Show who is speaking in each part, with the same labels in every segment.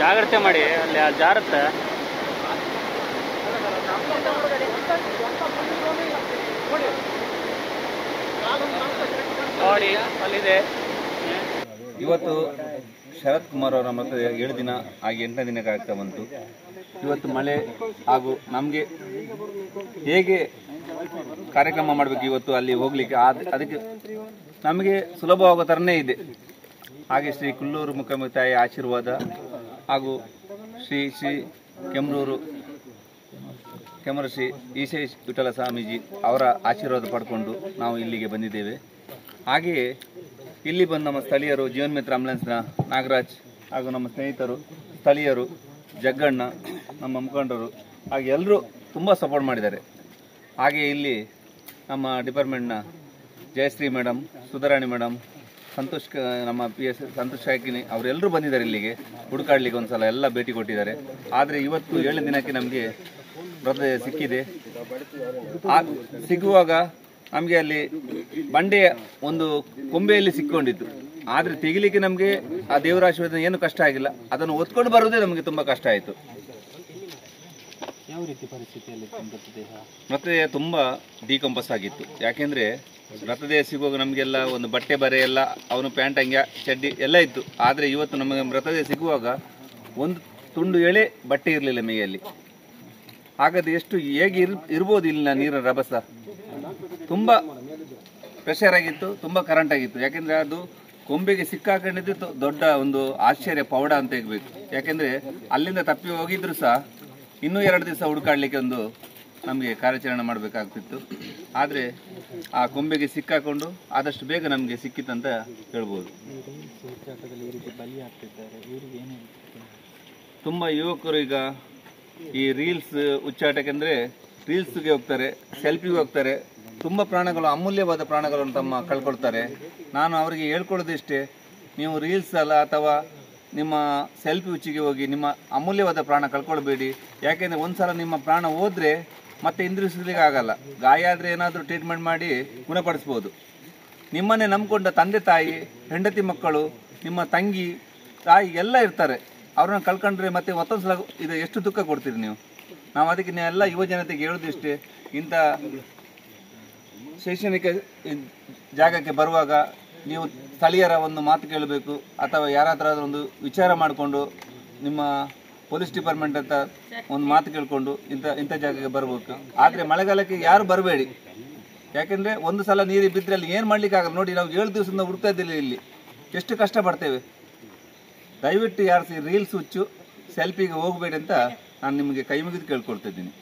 Speaker 1: ಜಾಗ್ರತೆ ಮಾಡಿ, ಅಲ್ಲಿ ಜಾರುತ್ತೆ. ನೋಡಿ ಅಲ್ಲಿದೆ.
Speaker 2: ಇವತ್ತು ಶರತ್ ಕುಮಾರ್ ಅವರ ಮತ್ತು 7 ದಿನ ಆಗಿ 8ನೇ ದಿನಕ್ಕೆ ಆಗ್ತಾ ಬಂತು. ಇವತ್ತು ಮಳೆ ಹಾಗೂ ನಮಗೆ ಹೇಗೆ ಕಾರ್ಯಕ್ರಮ ಮಾಡಬೇಕು ಇವತ್ತು ಅಲ್ಲಿ ಹೋಗ್ಲಿಕ್ಕೆ ಅದಕ್ಕೆ ನಮಗೆ ಸುಲಭವಾಗೋ ಥರನೇ ಇದೆ. ಹಾಗೆ ಶ್ರೀ ಕುಲ್ಲೂರು ಮುಖಾಂಬಿಕೆ ತಾಯಿ ಆಶೀರ್ವಾದ ಹಾಗೂ ಶ್ರೀ ಕೆಮರು ಶ್ರೀ ಈಶೇಷ್ ವಿಠಲ ಸ್ವಾಮೀಜಿ ಅವರ ಆಶೀರ್ವಾದ ಪಡ್ಕೊಂಡು ನಾವು ಇಲ್ಲಿಗೆ ಬಂದಿದ್ದೇವೆ. ಹಾಗೆಯೇ ಇಲ್ಲಿ ಬಂದು ನಮ್ಮ ಸ್ಥಳೀಯರು, ಜೀವನ್ ಮಿತ್ರ ಆಂಬುಲೆನ್ಸ್ನ ನಾಗರಾಜ್ ಹಾಗೂ ನಮ್ಮ ಸ್ನೇಹಿತರು, ಸ್ಥಳೀಯರು, ಜಗ್ಗಣ್ಣ, ನಮ್ಮ ಮುಖಂಡರು ಹಾಗೆ ಎಲ್ಲರೂ ತುಂಬ ಸಪೋರ್ಟ್ ಮಾಡಿದ್ದಾರೆ. ಹಾಗೆ ಇಲ್ಲಿ ನಮ್ಮ ಡಿಪಾರ್ಟ್ಮೆಂಟ್ನ ಜಯಶ್ರೀ ಮೇಡಮ್, ಸುಧಾರಾಣಿ ಮೇಡಮ್, ನಮ್ಮ PS ಸಂತೋಷ್ ಶಾಕಿನಿ ಅವರೆಲ್ಲರೂ ಬಂದಿದ್ದಾರೆ ಇಲ್ಲಿಗೆ ಹುಡುಕಾಡ್ಲಿಕ್ಕೆ. ಒಂದು ಸಲ ಎಲ್ಲ ಭೇಟಿ ಕೊಟ್ಟಿದ್ದಾರೆ. ಆದರೆ ಇವತ್ತು 7 ದಿನಕ್ಕೆ ನಮಗೆ ಮೃತದೇಹ ಸಿಕ್ಕಿದೆ. ಸಿಗುವಾಗ ನಮಗೆ ಅಲ್ಲಿ ಬಂಡೆಯ ಒಂದು ಕೊಂಬೆಯಲ್ಲಿ ಸಿಕ್ಕೊಂಡಿತ್ತು. ಆದರೆ ತೆಗಿಲಿಕ್ಕೆ ನಮಗೆ ಆ ದೇವರ ಆಶೀರ್ವಾದ ಏನು ಕಷ್ಟ ಆಗಿಲ್ಲ. ಅದನ್ನು ಒತ್ಕೊಂಡು ಬರೋದೇ ನಮಗೆ ತುಂಬ ಕಷ್ಟ ಆಯಿತು.
Speaker 1: ಯಾವ ರೀತಿ ಪರಿಸ್ಥಿತಿಯಲ್ಲಿ
Speaker 2: ಮೃತದೇಹ ತುಂಬ ಡಿಕಂಪೋಸ್ ಆಗಿತ್ತು. ಯಾಕೆಂದರೆ ಮೃತದೇಹ ಸಿಗುವಾಗ ನಮಗೆಲ್ಲ ಒಂದು ಬಟ್ಟೆ ಬರೆ ಎಲ್ಲ, ಅವನು ಪ್ಯಾಂಟ್ ಅಂಗಿ ಚಡ್ಡಿ ಎಲ್ಲ ಇತ್ತು. ಆದರೆ ಇವತ್ತು ನಮಗೆ ಮೃತದೇಹ ಸಿಗುವಾಗ ಒಂದು ತುಂಡು ಎಳೆ ಬಟ್ಟೆ ಇರಲಿಲ್ಲ ಮೈಯಲ್ಲಿ. ಹಾಗಾದರೆ ಎಷ್ಟು ಹೇಗೆ ಇರ್ಬೋದು ಇಲ್ಲಿನ ನೀರಿನ ರಭಸ. ತುಂಬ ಪ್ರೆಷರ್ ಆಗಿತ್ತು, ತುಂಬ ಕರೆಂಟ್ ಆಗಿತ್ತು. ಯಾಕೆಂದರೆ ಅದು ಕೊಂಬೆಗೆ ಸಿಕ್ಕಾಕೊಂಡಿದ್ದು ದೊಡ್ಡ ಒಂದು ಆಶ್ಚರ್ಯ, ಪೌಡ ಅಂತ ಹೇಳಬೇಕು. ಯಾಕೆಂದರೆ ಅಲ್ಲಿಂದ ತಪ್ಪಿ ಹೋಗಿದ್ರು ಸಹ ಇನ್ನೂ 2 ದಿವಸ ಹುಡುಕಾಡಲಿಕ್ಕೆ ಒಂದು ನಮಗೆ ಕಾರ್ಯಾಚರಣೆ ಮಾಡಬೇಕಾಗ್ತಿತ್ತು. ಆದರೆ ಆ ಕೊಂಬೆಗೆ ಸಿಕ್ಕಾಕೊಂಡು ಆದಷ್ಟು ಬೇಗ ನಮಗೆ ಸಿಕ್ಕಿತ್ತಂತ ಹೇಳ್ಬೋದು. ತುಂಬ ಯುವಕರು ಈಗ ಈ ರೀಲ್ಸ್ ಹುಚ್ಚಾಟಕ್ಕೆಂದರೆ ರೀಲ್ಸ್ಗೆ ಹೋಗ್ತಾರೆ, ಸೆಲ್ಫಿಗೆ ಹೋಗ್ತಾರೆ. ತುಂಬ ಪ್ರಾಣಗಳು, ಅಮೂಲ್ಯವಾದ ಪ್ರಾಣಗಳನ್ನು ತಮ್ಮ ಕಳ್ಕೊಳ್ತಾರೆ. ನಾನು ಅವರಿಗೆ ಹೇಳ್ಕೊಳ್ಳೋದಿಷ್ಟೇ, ನೀವು ರೀಲ್ಸ್ ಅಲ್ಲ ಅಥವಾ ನಿಮ್ಮ ಸೆಲ್ಫಿ ಹುಚ್ಚಿಗೆ ಹೋಗಿ ನಿಮ್ಮ ಅಮೂಲ್ಯವಾದ ಪ್ರಾಣ ಕಳ್ಕೊಳ್ಬೇಡಿ. ಯಾಕೆಂದರೆ ಒಂದು ಸಲ ನಿಮ್ಮ ಪ್ರಾಣ ಹೋದರೆ ಮತ್ತೆ ಹಿಂದಿರುಗಿಸ್ಲಿಕ್ಕೆ ಆಗಲ್ಲ. ಗಾಯ ಆದರೆ ಏನಾದರೂ ಟ್ರೀಟ್ಮೆಂಟ್ ಮಾಡಿ ಗುಣಪಡಿಸ್ಬೋದು. ನಿಮ್ಮನ್ನೇ ನಂಬಿಕೊಂಡ ತಂದೆ ತಾಯಿ, ಹೆಂಡತಿ ಮಕ್ಕಳು, ನಿಮ್ಮ ತಂಗಿ ತಾಯಿ ಎಲ್ಲ ಇರ್ತಾರೆ. ಅವ್ರನ್ನ ಕಳ್ಕೊಂಡ್ರೆ ಮತ್ತೆ ಮತ್ತೊಂದು ಸಲ ಇದು ಎಷ್ಟು ದುಃಖ ಕೊಡ್ತೀರಿ ನೀವು. ನಾವು ಅದಕ್ಕೆ ಎಲ್ಲ ಯುವ ಜನತೆಗೆ ಹೇಳೋದಿಷ್ಟೇ, ಇಂಥ ಶೈಕ್ಷಣಿಕ ಜಾಗಕ್ಕೆ ಬರುವಾಗ ನೀವು ಸ್ಥಳೀಯರ ಒಂದು ಮಾತು ಕೇಳಬೇಕು, ಅಥವಾ ಯಾರಾದರೂ ಒಂದು ವಿಚಾರ ಮಾಡಿಕೊಂಡು ನಿಮ್ಮ ಪೊಲೀಸ್ ಡಿಪಾರ್ಟ್ಮೆಂಟ್ ಅಂತ ಒಂದು ಮಾತು ಕೇಳಿಕೊಂಡು ಇಂಥ ಜಾಗಕ್ಕೆ ಬರಬೇಕು. ಆದರೆ ಮಳೆಗಾಲಕ್ಕೆ ಯಾರು ಬರಬೇಡಿ. ಯಾಕೆಂದರೆ ಒಂದು ಸಲ ನೀರಿಗೆ ಬಿದ್ದರೆ ಅಲ್ಲಿ ಏನು ಮಾಡಲಿಕ್ಕೆ ಆಗಲ್ಲ. ನೋಡಿ, ನಾವು 7 ದಿವಸದಿಂದ ಹುಡುಕ್ತಾ ಇದ್ದಿಲ್ಲ, ಇಲ್ಲಿ ಎಷ್ಟು ಕಷ್ಟಪಡ್ತೇವೆ. ದಯವಿಟ್ಟು ಯಾರು ರೀಲ್ಸ್ ಹುಚ್ಚು ಸೆಲ್ಫಿಗೆ ಹೋಗಬೇಡಿ ಅಂತ ನಾನು ನಿಮಗೆ ಕೈ ಮುಗಿದು ಕೇಳ್ಕೊಳ್ತಿದ್ದೀನಿ.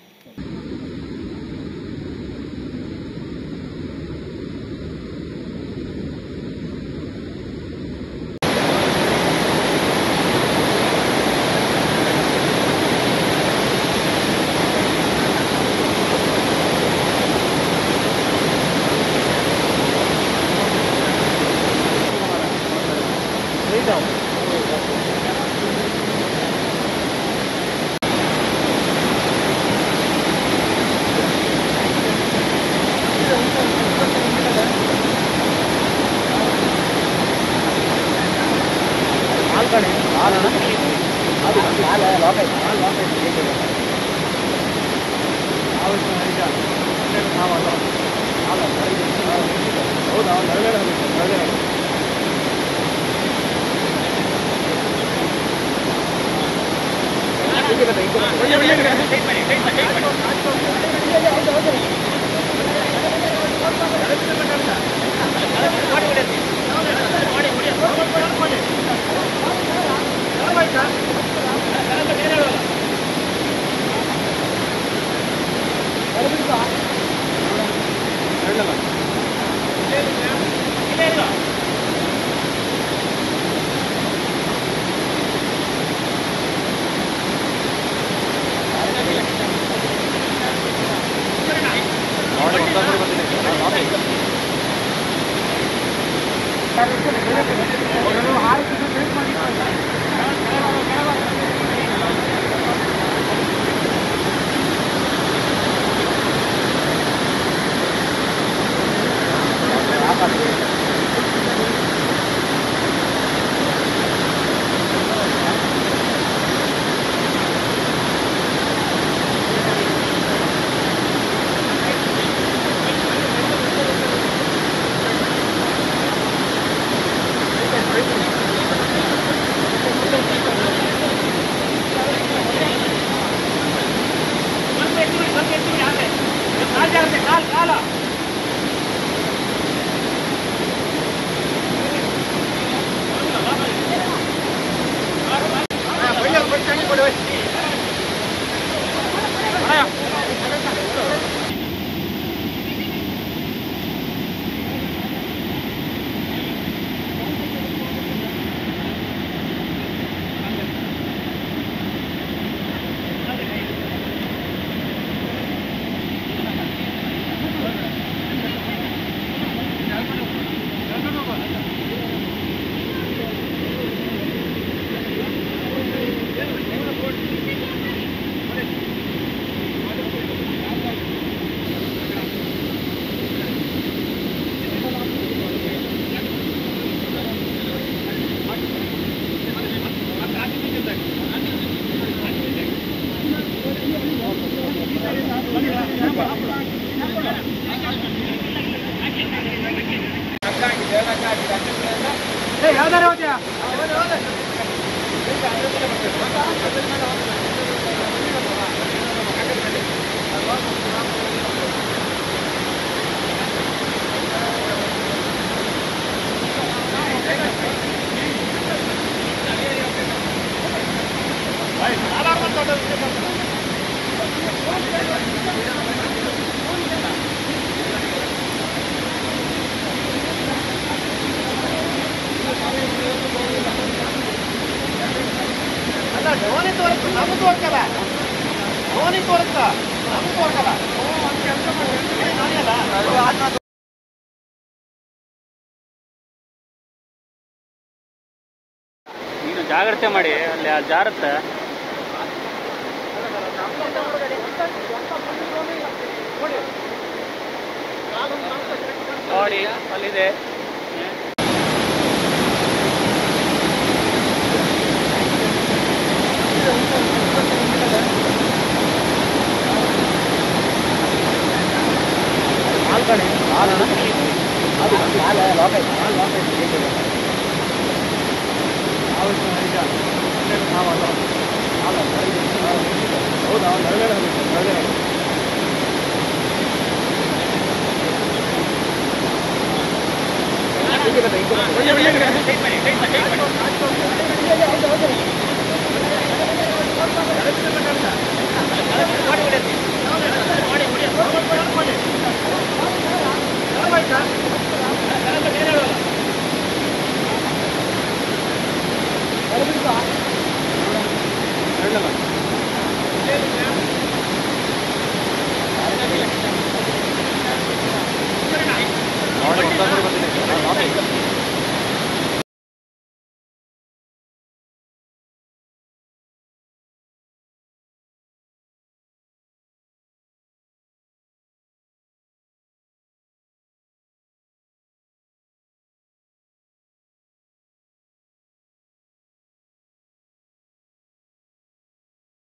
Speaker 3: Gracias. ಧೋನಿ ತೋರಿಸ್ತು ನಮ್ಗೆ ತೋರ್ಕಲ್ಲ ಧೋನಿ ತೋರಿಸ್ತಾ ನಮ್ಗೆ ತೋರ್ಕಲ್ಲ
Speaker 1: ನೀನು ಜಾಗ್ರತೆ ಮಾಡಿ ಅಲ್ಲಿ ಜಾರುತ್ತೆ ನೋಡಿ ಅಲ್ಲಿದೆ.